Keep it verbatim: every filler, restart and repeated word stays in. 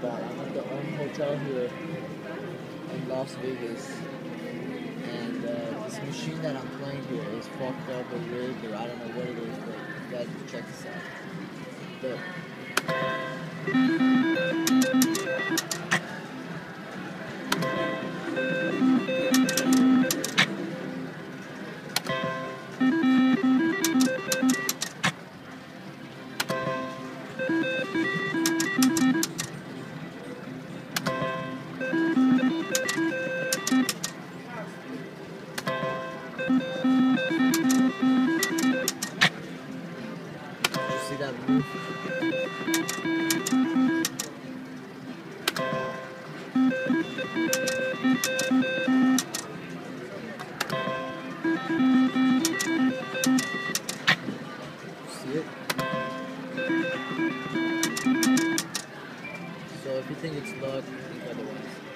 it out. I'm at the um, hotel here in Las Vegas, and uh, this machine that I'm playing here is fucked up or rigged or I don't know what it is, but you guys can check this out. Look. See that move? See it? So if you think it's luck, think otherwise.